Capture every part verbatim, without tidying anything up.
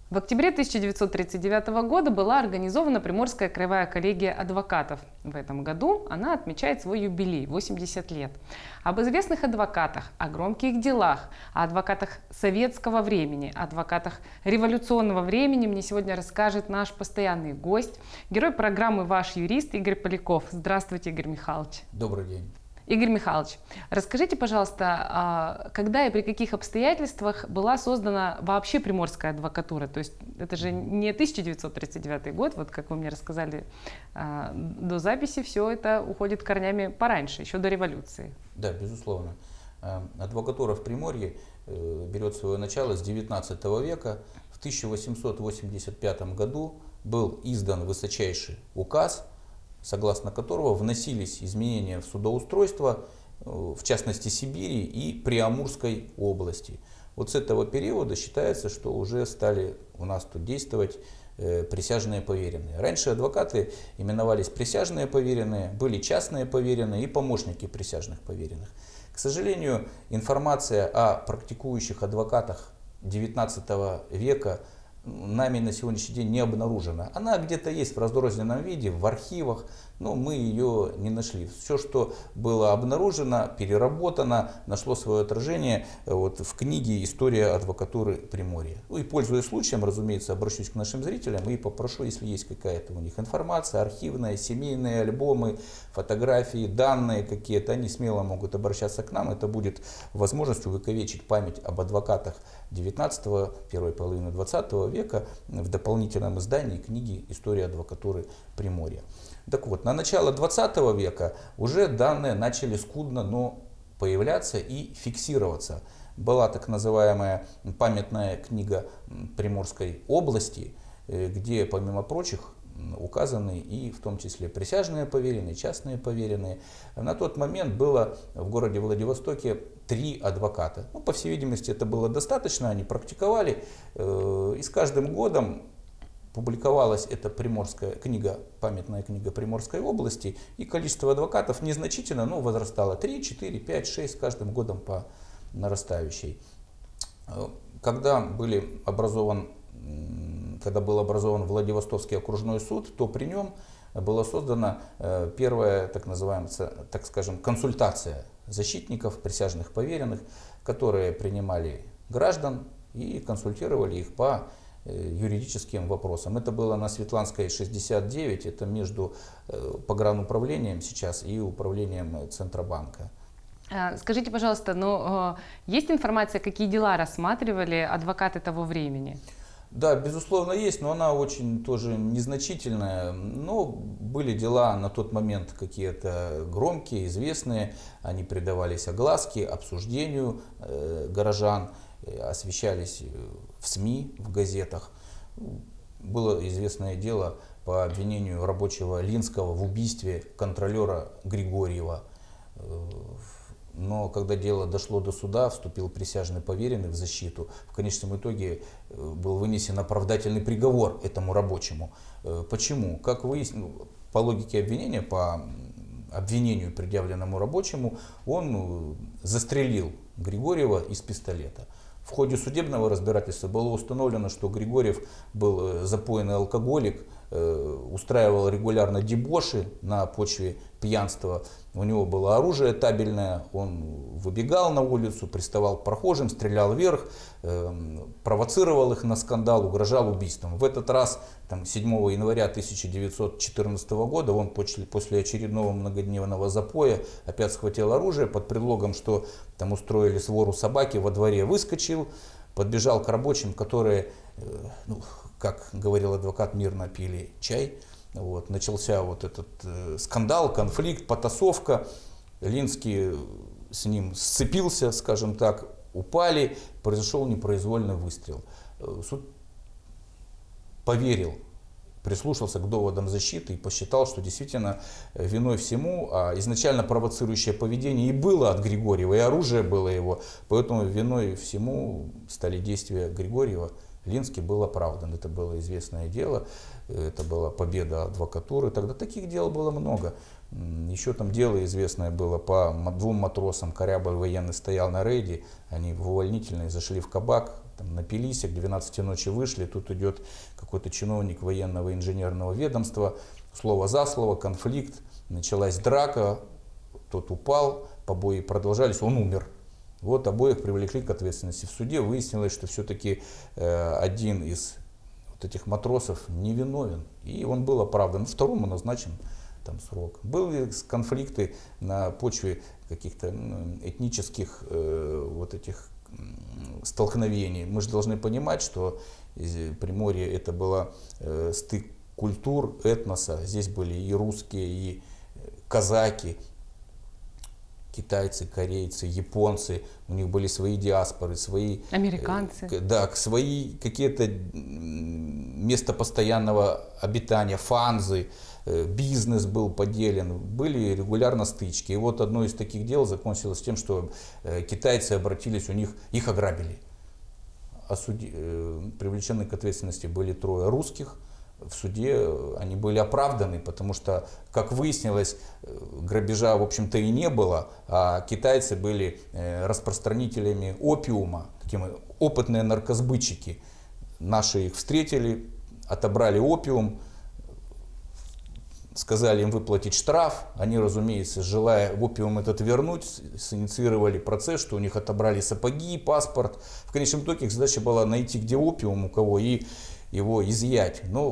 В октябре тысяча девятьсот тридцать девятого года была организована Приморская краевая коллегия адвокатов. В этом году она отмечает свой юбилей – восемьдесят лет. Об известных адвокатах, о громких делах, о адвокатах советского времени, адвокатах революционного времени мне сегодня расскажет наш постоянный гость, герой программы «Ваш юрист» Игорь Поляков. Здравствуйте, Игорь Михайлович. Добрый день. Игорь Михайлович, расскажите, пожалуйста, когда и при каких обстоятельствах была создана вообще приморская адвокатура? То есть это же не тысяча девятьсот тридцать девятый год, вот как вы мне рассказали до записи, все это уходит корнями пораньше, еще до революции. Да, безусловно. Адвокатура в Приморье берет свое начало с девятнадцатого века. В тысяча восемьсот восемьдесят пятом году был издан высочайший указ, согласно которого вносились изменения в судоустройство, в частности Сибири и Приамурской области. Вот с этого периода считается, что уже стали у нас тут действовать присяжные поверенные. Раньше адвокаты именовались присяжные поверенные, были частные поверенные и помощники присяжных поверенных. К сожалению, информация о практикующих адвокатах девятнадцатого века нами на сегодняшний день не обнаружена. Она где-то есть в разрозненном виде, в архивах, но мы ее не нашли. Все, что было обнаружено, переработано, нашло свое отражение вот в книге «История адвокатуры Приморья». Ну и, пользуясь случаем, разумеется, обращусь к нашим зрителям и попрошу, если есть какая-то у них информация, архивная, семейные альбомы, фотографии, данные какие-то, они смело могут обращаться к нам. Это будет возможность увековечить память об адвокатах девятнадцатого, первой половины двадцатого века в дополнительном издании книги «История адвокатуры Приморья». Так вот, на начало двадцатого века уже данные начали скудно, но появляться и фиксироваться. Была так называемая памятная книга Приморской области, где, помимо прочих, указаны и в том числе присяжные поверенные, частные поверенные. На тот момент было в городе Владивостоке три адвоката. Ну, по всей видимости, это было достаточно, они практиковали. И с каждым годом публиковалась эта приморская книга, памятная книга Приморской области, и количество адвокатов незначительно, но возрастало три, четыре, пять, шесть, с каждым годом по нарастающей. Когда, были образован, когда был образован Владивостокский окружной суд, то при нем была создана первая, так называемая, так скажем, консультация защитников, присяжных поверенных, которые принимали граждан и консультировали их по юридическим вопросам. Это было на Светланской шестьдесят девять, это между погрануправлением сейчас и управлением Центробанка. Скажите, пожалуйста, но есть информация, какие дела рассматривали адвокаты того времени? Да, безусловно, есть, но она очень тоже незначительная. Но были дела на тот момент какие-то громкие, известные, они придавались огласке, обсуждению э, горожан, освещались в СМИ, в газетах. Было известное дело по обвинению рабочего Линского в убийстве контролера Григорьева. Но когда дело дошло до суда, вступил присяжный поверенный в защиту. В конечном итоге был вынесен оправдательный приговор этому рабочему. Почему? Как выяснилось, по логике обвинения, по обвинению, предъявленному рабочему, он застрелил Григорьева из пистолета. В ходе судебного разбирательства было установлено, что Григорьев был запойный алкоголик, устраивал регулярно дебоши на почве пьянства. У него было оружие табельное, он выбегал на улицу, приставал к прохожим, стрелял вверх, провоцировал их на скандал, угрожал убийством. В этот раз, там, седьмого января тысяча девятьсот четырнадцатого года, он после, после очередного многодневного запоя опять схватил оружие под предлогом, что там устроили свору собаки, во дворе выскочил, подбежал к рабочим, которые, ну, как говорил адвокат, мирно пили чай. Вот, начался вот этот э, скандал, конфликт, потасовка. Линский с ним сцепился, скажем так, упали, произошел непроизвольный выстрел. Суд поверил, прислушался к доводам защиты и посчитал, что действительно виной всему, а изначально провоцирующее поведение и было от Григорьева, и оружие было его, поэтому виной всему стали действия Григорьева. Линский был оправдан, это было известное дело, это была победа адвокатуры, тогда таких дел было много. Еще там дело известное было по двум матросам, корабль военный стоял на рейде, они в увольнительной зашли в кабак, там, напились, к двенадцати ночи вышли, тут идет какой-то чиновник военного инженерного ведомства, слово за слово, конфликт, началась драка, тот упал, побои продолжались, он умер. Вот обоих привлекли к ответственности. В суде выяснилось, что все-таки э, один из вот этих матросов невиновен, и он был оправдан. Второму назначен там срок. Были конфликты на почве каких-то этнических э, вот этих столкновений. Мы же должны понимать, что Приморье это было э, стык культур, этноса. Здесь были и русские, и казаки, китайцы, корейцы, японцы. У них были свои диаспоры, свои... Американцы. Э, да, свои какие-то места постоянного обитания, фанзы. Бизнес был поделен, были регулярно стычки. И вот одно из таких дел закончилось тем, что китайцы обратились, у них, их ограбили. Осуди, привлечены к ответственности были трое русских. В суде они были оправданы, потому что, как выяснилось, грабежа, в общем-то, и не было, а китайцы были распространителями опиума, такие опытные наркосбытчики. Наши их встретили, отобрали опиум, сказали им выплатить штраф, они, разумеется, желая опиум этот вернуть, синициировали процесс, что у них отобрали сапоги, паспорт. В конечном итоге их задача была найти, где опиум, у кого, и его изъять. Но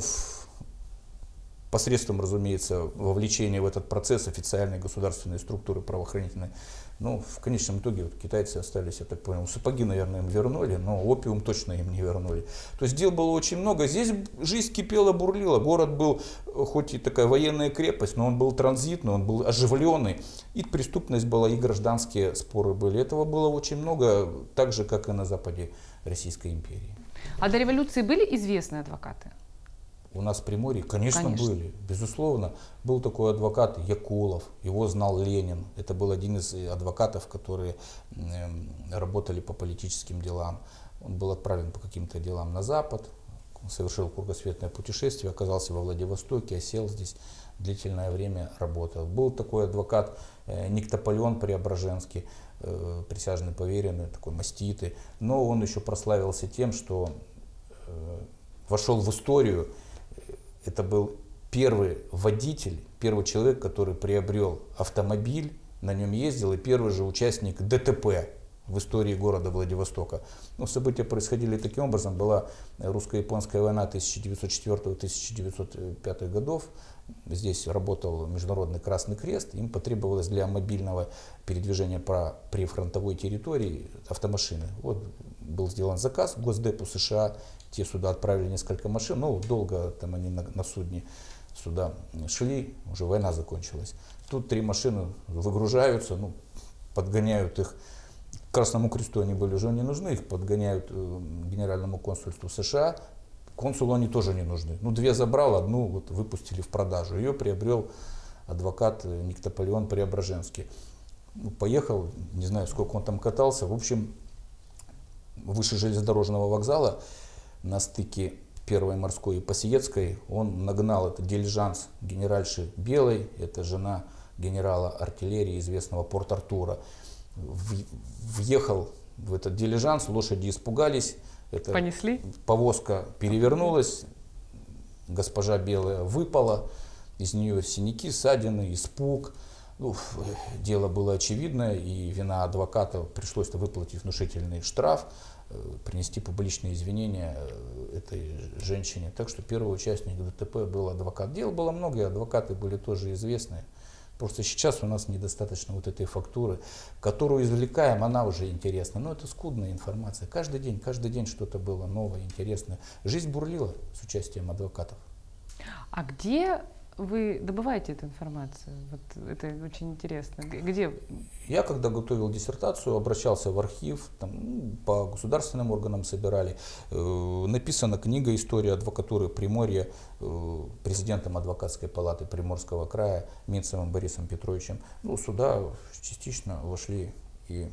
посредством, разумеется, вовлечения в этот процесс официальной государственной структуры правоохранительной. Ну, в конечном итоге вот, китайцы остались, я так понял, сапоги, наверное, им вернули, но опиум точно им не вернули. То есть дел было очень много. Здесь жизнь кипела, бурлила. Город был, хоть и такая военная крепость, но он был транзитный, он был оживленный. И преступность была, и гражданские споры были. Этого было очень много, так же, как и на западе Российской империи. А до революции были известные адвокаты? У нас в Приморье, конечно, конечно, были. Безусловно, был такой адвокат Якулов, его знал Ленин. Это был один из адвокатов, которые э, работали по политическим делам. Он был отправлен по каким-то делам на Запад, совершил кругосветное путешествие, оказался во Владивостоке, осел здесь, длительное время работал. Был такой адвокат э, Никтополеон Преображенский, э, присяжный поверенный, такой маститый. Но он еще прославился тем, что э, вошел в историю. Это был первый водитель, первый человек, который приобрел автомобиль, на нем ездил, и первый же участник ДТП в истории города Владивостока. Ну, события происходили таким образом. Была русско-японская война тысяча девятьсот четвёртого — тысяча девятьсот пятого годов. Здесь работал Международный Красный Крест. Им потребовалось для мобильного передвижения по прифронтовой территории автомашины. Вот был сделан заказ Госдепу США. Те сюда отправили несколько машин. Ну, долго там они на, на судне сюда шли. Уже война закончилась. Тут три машины выгружаются, ну, подгоняют их. Красному Кресту они были уже не нужны, их подгоняют Генеральному консульству США. Консулу они тоже не нужны. Ну, две забрал, одну вот выпустили в продажу. Ее приобрел адвокат Никтополеон Преображенский. Ну, поехал, не знаю, сколько он там катался. В общем, выше железнодорожного вокзала на стыке Первой морской и Пассиетской он нагнал этот дилижанс генеральши Белой, это жена генерала артиллерии, известного Порт-Артура. Въехал в этот дилижанс, лошади испугались, эта Понесли? повозка перевернулась, госпожа Белая выпала, из нее синяки, ссадины, испуг. Ну, дело было очевидное, и вина адвоката, пришлось выплатить внушительный штраф, принести публичные извинения этой женщине. Так что первый участник ДТП был адвокат. Дел было много, и адвокаты были тоже известны. Просто сейчас у нас недостаточно вот этой фактуры, которую извлекаем, она уже интересна. Но это скудная информация. Каждый день, каждый день что-то было новое, интересное. Жизнь бурлила с участием адвокатов. А где вы добываете эту информацию? Вот это очень интересно. Где? Я, когда готовил диссертацию, обращался в архив, там, ну, по государственным органам собирали. Э, написана книга «История адвокатуры Приморья» э, президентом адвокатской палаты Приморского края Минцевым Борисом Петровичем. Ну, сюда частично вошли и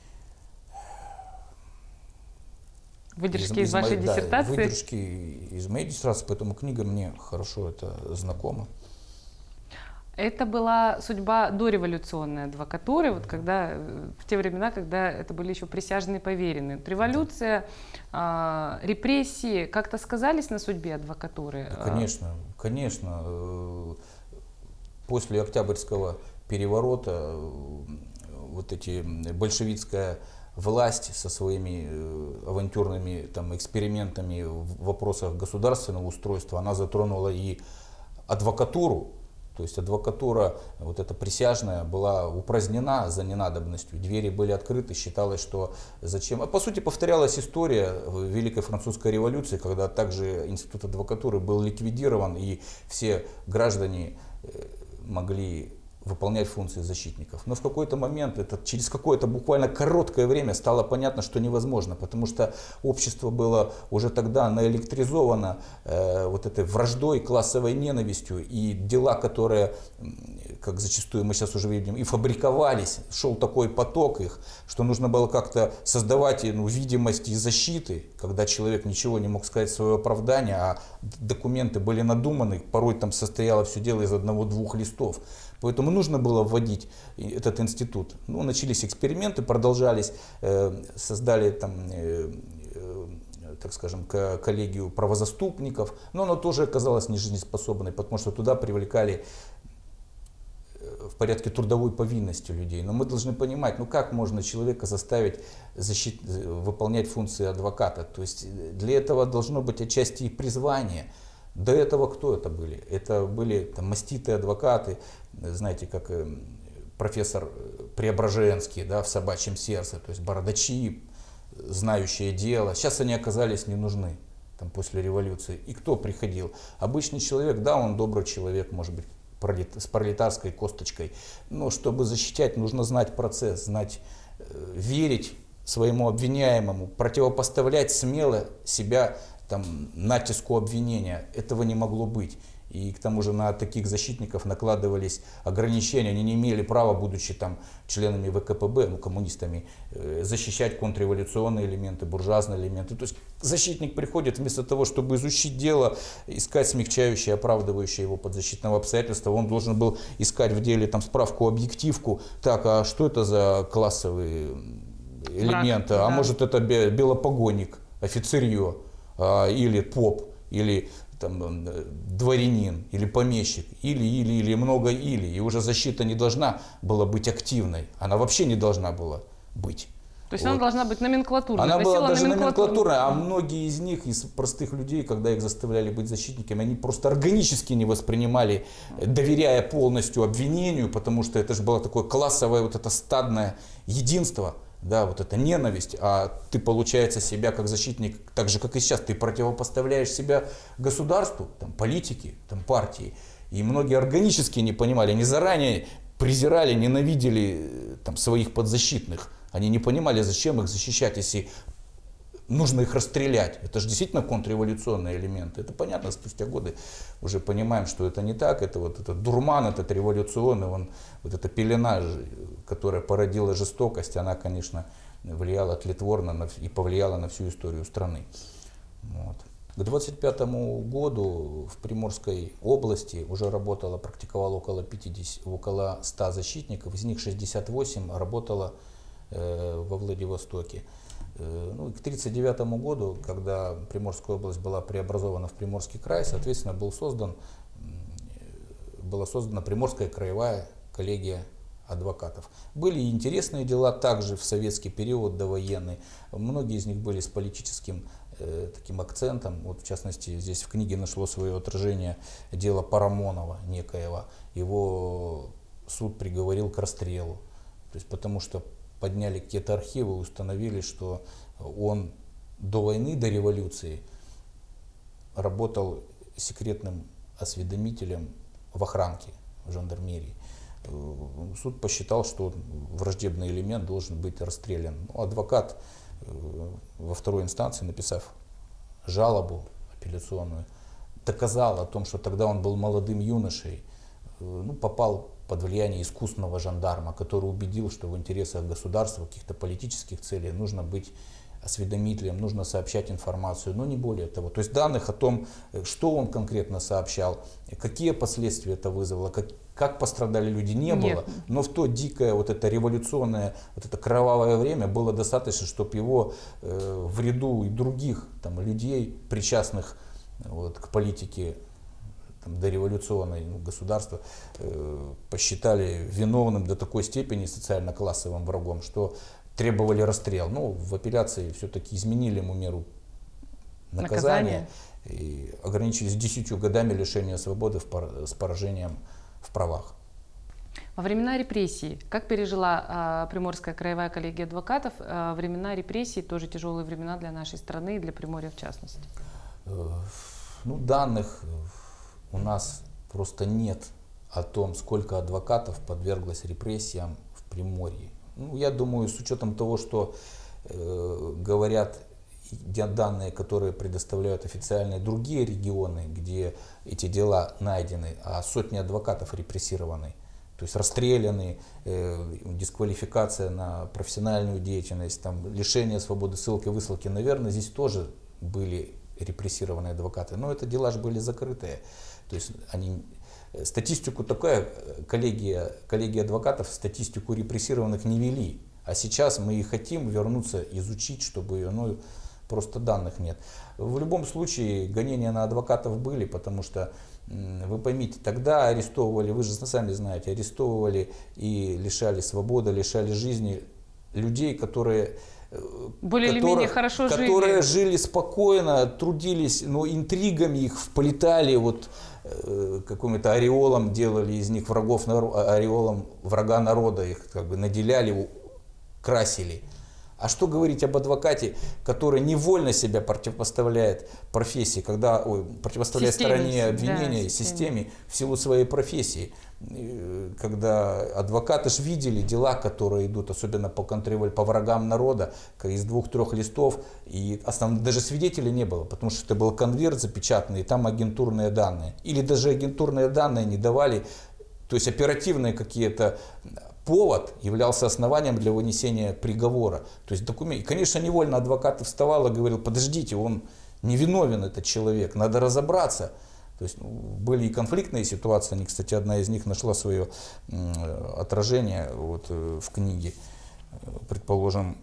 выдержки из, из, из вашей моей, диссертации? Да, выдержки из моей диссертации, поэтому книга мне хорошо это знакома. Это была судьба дореволюционной адвокатуры, вот когда, в те времена, когда это были еще присяжные поверенные. Вот революция, э, репрессии как-то сказались на судьбе адвокатуры? Да, конечно, конечно. После Октябрьского переворота вот эти большевистская власть со своими авантюрными там, экспериментами в вопросах государственного устройства, она затронула и адвокатуру. То есть адвокатура, вот эта присяжная, была упразднена за ненадобностью. Двери были открыты, считалось, что зачем. А по сути повторялась история Великой Французской революции, когда также институт адвокатуры был ликвидирован, и все граждане могли выполнять функции защитников. Но в какой-то момент, это, через какое-то буквально короткое время стало понятно, что невозможно, потому что общество было уже тогда наэлектризовано э, вот этой враждой, классовой ненавистью, и дела, которые, как зачастую мы сейчас уже видим, и фабриковались, шел такой поток их, что нужно было как-то создавать ну, видимость и защиты, когда человек ничего не мог сказать в свое оправдание, а документы были надуманы, порой там состояло все дело из одного-двух листов. Поэтому нужно было вводить этот институт. Ну, начались эксперименты, продолжались, э, создали там, э, э, так скажем, коллегию правозаступников, но она тоже оказалась нежизнеспособной, потому что туда привлекали в порядке трудовой повинности людей. Но мы должны понимать, ну как можно человека заставить защит... выполнять функции адвоката. То есть для этого должно быть отчасти и призвание. До этого кто это были? Это были там, маститые адвокаты, знаете, как профессор Преображенский, да, в «Собачьем сердце», то есть бородачи, знающие дело. Сейчас они оказались не нужны там, после революции. И кто приходил? Обычный человек, да, он добрый человек, может быть, с пролетарской косточкой, но чтобы защищать, нужно знать процесс, знать, верить своему обвиняемому, противопоставлять смело себя там, натиску обвинения. Этого не могло быть. И к тому же на таких защитников накладывались ограничения. Они не имели права, будучи там, членами вэ ка пэ бэ, ну, коммунистами, э, защищать контрреволюционные элементы, буржуазные элементы. То есть защитник приходит вместо того, чтобы изучить дело, искать смягчающие, оправдывающие его подзащитного обстоятельства. Он должен был искать в деле там, справку, объективку. Так, а что это за классовые элементы? Враг, а да. Может это белопогонник, офицерье, а, или поп, или там, дворянин, или помещик, или, или, или, много или. И уже защита не должна была быть активной, она вообще не должна была быть. То есть вот. Она должна быть номенклатурной. Она была даже номенклатурная, а многие из них, из простых людей, когда их заставляли быть защитниками, они просто органически не воспринимали, доверяя полностью обвинению, потому что это же было такое классовое вот это стадное единство. Да, вот эта ненависть, а ты, получается, себя как защитник, так же, как и сейчас, ты противопоставляешь себя государству, там, политике, там, партии. И многие органически не понимали, они заранее презирали, ненавидели там, своих подзащитных. Они не понимали, зачем их защищать, если нужно их расстрелять. Это же действительно контрреволюционные элементы. Это понятно, спустя годы уже понимаем, что это не так. Это вот этот дурман, этот революционный, он, вот эта пелена, которая породила жестокость, она, конечно, влияла тлетворно на, и повлияла на всю историю страны. Вот. К двадцать пятому году в Приморской области уже работало, практиковало около пятидесяти, около ста защитников, из них шестьдесят восемь работало э, во Владивостоке. Ну, к тридцать девятому году, когда Приморская область была преобразована в Приморский край, соответственно, был создан, была создана Приморская краевая коллегия адвокатов. Были и интересные дела также в советский период довоенный. Многие из них были с политическим э, таким акцентом. Вот, в частности, здесь в книге нашло свое отражение дело Парамонова некоего. Его суд приговорил к расстрелу. То есть, потому что подняли какие-то архивы, установили, что он до войны, до революции работал секретным осведомителем в охранке, в жандармерии. Суд посчитал, что враждебный элемент должен быть расстрелян. Ну, адвокат во второй инстанции, написав жалобу апелляционную, доказал о том, что тогда он был молодым юношей, ну, попал под влияние искусного жандарма, который убедил, что в интересах государства, каких-то политических целей нужно быть осведомителем, нужно сообщать информацию, но не более того. То есть данных о том, что он конкретно сообщал, какие последствия это вызвало, как, как пострадали люди, не Нет. было. Но в то дикое, вот это революционное, вот это кровавое время было достаточно, чтобы его э, в ряду и других там, людей, причастных вот, к политике там, дореволюционной ну, государства, э, посчитали виновным до такой степени социально-классовым врагом, что требовали расстрел. Ну, в апелляции все-таки изменили ему меру наказания, наказание. И ограничились десятью годами лишения свободы с поражением в правах. Во времена репрессий, как пережила э, Приморская краевая коллегия адвокатов, э, времена репрессий, тоже тяжелые времена для нашей страны и для Приморья в частности? Э, ну, данных у нас просто нет о том, сколько адвокатов подверглось репрессиям в Приморье. Ну, я думаю, с учетом того, что э, говорят данные, которые предоставляют официальные другие регионы, где эти дела найдены, а сотни адвокатов репрессированы, то есть расстреляны, э, дисквалификация на профессиональную деятельность, там, лишение свободы ссылки, высылки, наверное, здесь тоже были репрессированные адвокаты, но это дела же были закрытые, то есть они... Статистику такая, коллегия, коллегия адвокатов статистику репрессированных не вели. А сейчас мы и хотим вернуться, изучить, чтобы ее, ну, просто данных нет. В любом случае гонения на адвокатов были, потому что, вы поймите, тогда арестовывали, вы же сами знаете, арестовывали и лишали свободы, лишали жизни людей, которые... Более или менее хорошо жили. Которые жили спокойно, трудились, но интригами их вплетали, вот э, каким-то ореолом делали из них врагов, ореолом врага народа, их как бы наделяли, красили. А что говорить об адвокате, который невольно себя противопоставляет профессии, когда, ой, противопоставляет системе, стороне обвинения, да, системе. системе в силу своей профессии. Когда адвокаты ж видели дела, которые идут, особенно по контролю, по врагам народа, из двух-трех листов, и основ... даже свидетелей не было, потому что это был конверт запечатанный, и там агентурные данные. Или даже агентурные данные не давали, то есть оперативные какие-то... Повод являлся основанием для вынесения приговора. То есть документ. И, конечно, невольно адвокат вставал и говорил: подождите, он невиновен, этот человек, надо разобраться. То есть ну, были и конфликтные ситуации, они, кстати, одна из них нашла свое э, отражение вот, э, в книге. Предположим,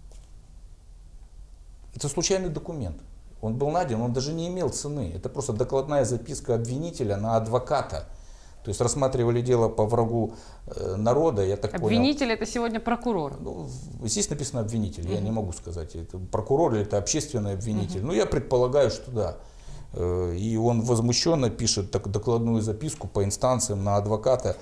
это случайный документ. Он был найден, он даже не имел цены. Это просто докладная записка обвинителя на адвоката. То есть рассматривали дело по врагу э, народа, я так обвинитель понял. Это сегодня прокурор? Ну, здесь написано обвинитель, mm-hmm. я не могу сказать, это прокурор или это общественный обвинитель. Mm-hmm. Ну, я предполагаю, что да. Э, и он возмущенно пишет так, докладную записку по инстанциям на адвоката,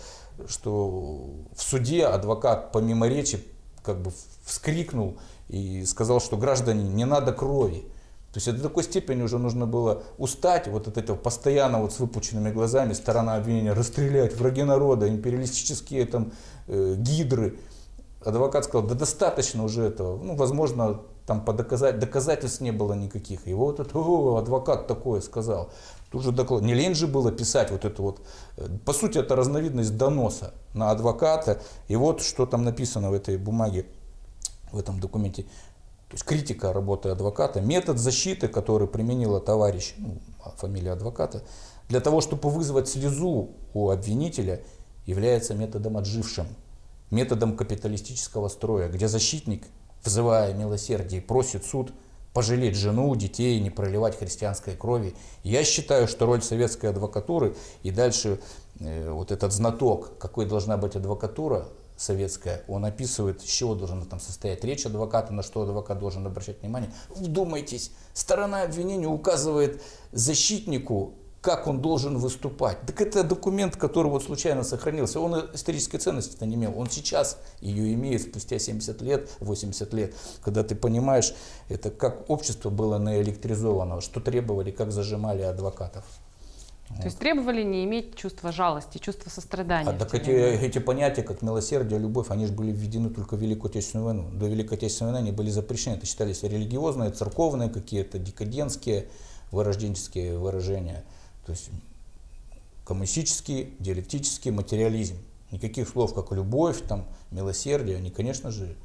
что в суде адвокат помимо речи как бы вскрикнул и сказал, что граждане, не надо крови. То есть до такой степени уже нужно было устать вот от этого постоянно вот с выпученными глазами, сторона обвинения, расстрелять, враги народа, империалистические там э, гидры. Адвокат сказал: да достаточно уже этого. Ну, возможно, там по доказать, доказательств не было никаких. И вот это, о, адвокат такое сказал. Тут же доклад. Не лень же было писать вот это вот. По сути, это разновидность доноса на адвоката. И вот что там написано в этой бумаге, в этом документе. То есть критика работы адвоката, метод защиты, который применила товарищ, ну, фамилия адвоката, для того, чтобы вызвать слезу у обвинителя, является методом отжившим, методом капиталистического строя, где защитник, взывая милосердие, просит суд пожалеть жену, детей, не проливать христианской крови. Я считаю, что роль советской адвокатуры и дальше э, вот этот знаток, какой должна быть адвокатура советская, он описывает, из чего должна там состоять речь адвоката, на что адвокат должен обращать внимание. Вдумайтесь, сторона обвинения указывает защитнику, как он должен выступать. Так это документ, который вот случайно сохранился. Он исторической ценности-то не имел. Он сейчас ее имеет спустя семьдесят лет, восемьдесят лет, когда ты понимаешь, это как общество было наэлектризовано, что требовали, как зажимали адвокатов. То вот. Есть требовали не иметь чувства жалости, чувства сострадания. А так эти, эти понятия, как милосердие, любовь, они же были введены только в Великую Отечественную войну. До Великой Отечественной войны они были запрещены. Это считались религиозные, церковные, какие-то декадентские, вырожденческие выражения. То есть коммунистический, диалектический материализм. Никаких слов, как любовь, там, милосердие, они, конечно же,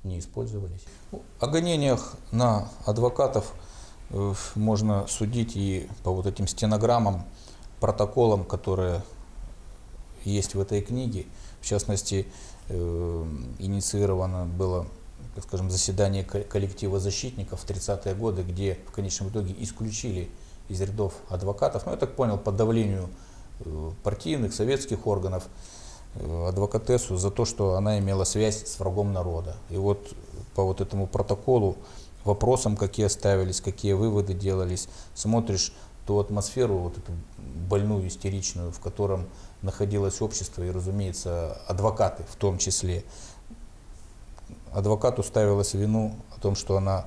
не использовались. О гонениях на адвокатов э, можно судить и по вот этим стенограммам, протоколам, которые есть в этой книге. В частности, э, инициировано было, так скажем, заседание коллектива защитников в тридцатые годы, где в конечном итоге исключили из рядов адвокатов, ну, я так понял, по давлению э, партийных, советских органов, э, адвокатессу за то, что она имела связь с врагом народа. И вот по вот этому протоколу, вопросам, какие ставились, какие выводы делались, смотришь ту атмосферу, вот эту больную, истеричную, в котором находилось общество и, разумеется, адвокаты в том числе. Адвокату ставилось вину о том, что она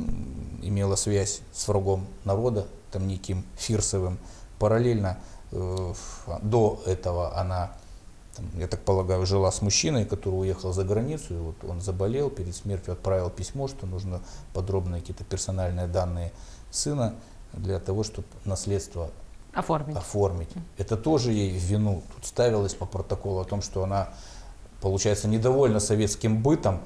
имела связь с врагом народа, там неким Фирсовым. Параллельно э, до этого она, там, я так полагаю, жила с мужчиной, который уехал за границу, и вот он заболел, перед смертью отправил письмо, что нужно подробные какие-то персональные данные сына для того, чтобы наследство оформить. оформить. Это тоже ей в вину тут ставилось по протоколу о том, что она, получается, недовольна советским бытом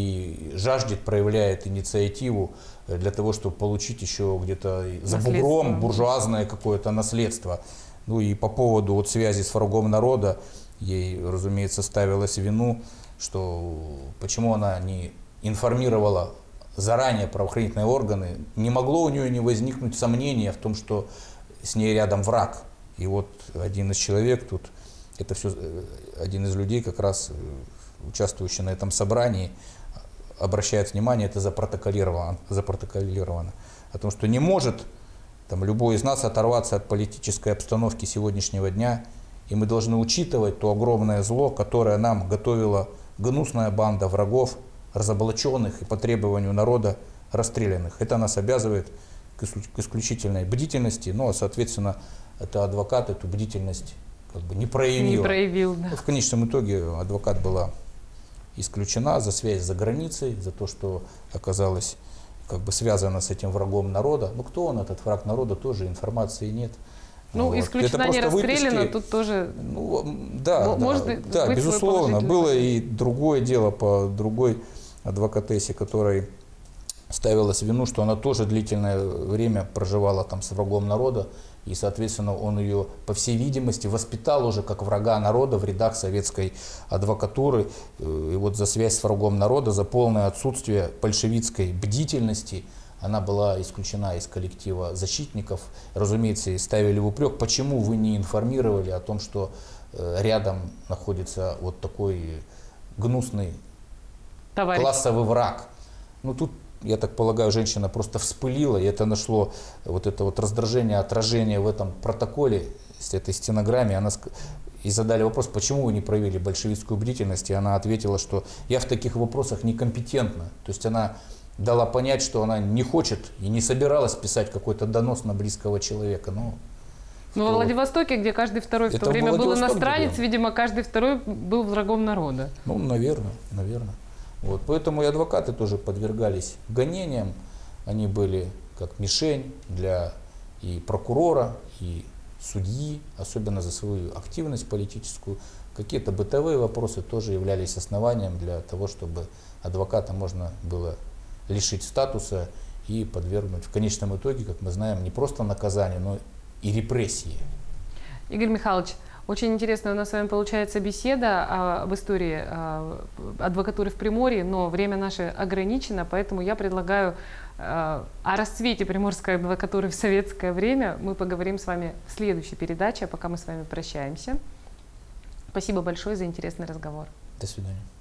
и жаждет, проявляет инициативу для того, чтобы получить еще где-то за бугром буржуазное какое-то наследство. Ну и по поводу вот связи с врагом народа ей, разумеется, ставилось вину, что почему она не информировала заранее правоохранительные органы, не могло у нее не возникнуть сомнения в том, что с ней рядом враг. И вот один из человек тут, это все один из людей, как раз участвующий на этом собрании, обращает внимание, это запротоколировано, запротоколировано о том, что не может там, любой из нас оторваться от политической обстановки сегодняшнего дня, и мы должны учитывать то огромное зло, которое нам готовила гнусная банда врагов, разоблаченных и по требованию народа расстрелянных. Это нас обязывает к исключительной бдительности, но, соответственно, это адвокат эту бдительность как бы не проявил. Не проявил, да. В конечном итоге адвокат была исключена за связь за границей, за то, что оказалась как бы связана с этим врагом народа. Ну, кто он, этот враг народа, тоже информации нет. Ну, вот. Исключена, не расстреляна, тут тоже ну, да, может да, быть, да, быть безусловно. Было и другое дело по другой адвокатессе, которой ставилось вину, что она тоже длительное время проживала там с врагом народа, и, соответственно, он ее, по всей видимости, воспитал уже как врага народа в рядах советской адвокатуры. И вот за связь с врагом народа, за полное отсутствие большевистской бдительности она была исключена из коллектива защитников. Разумеется, и ставили в упрек, почему вы не информировали о том, что рядом находится вот такой гнусный товарищ, классовый враг. Ну, тут, я так полагаю, женщина просто вспылила, и это нашло вот это вот раздражение, отражение в этом протоколе, с этой стенограмме. Она и задали вопрос, почему вы не проявили большевистскую бдительность, и она ответила, что я в таких вопросах некомпетентна. То есть она дала понять, что она не хочет и не собиралась писать какой-то донос на близкого человека. Но ну, во Владивостоке, где каждый второй в это то время был иностранец, было. Видимо, каждый второй был врагом народа. Ну, наверное, наверное. Вот, поэтому и адвокаты тоже подвергались гонениям, они были как мишень для и прокурора, и судьи, особенно за свою активность политическую. Какие-то бытовые вопросы тоже являлись основанием для того, чтобы адвоката можно было лишить статуса и подвергнуть в конечном итоге, как мы знаем, не просто наказанию, но и репрессии. Игорь Михайлович, очень интересная у нас с вами получается беседа об истории адвокатуры в Приморье, но время наше ограничено, поэтому я предлагаю о расцвете приморской адвокатуры в советское время мы поговорим с вами в следующей передаче, а пока мы с вами прощаемся. Спасибо большое за интересный разговор. До свидания.